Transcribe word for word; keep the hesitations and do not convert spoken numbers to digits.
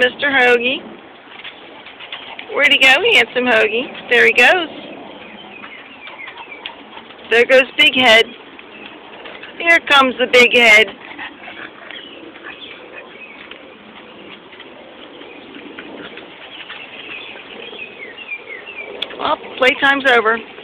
Mister Hoagie. Where'd he go, handsome Hoagie? There he goes. There goes Big Head. Here comes the Big Head. Well, playtime's over.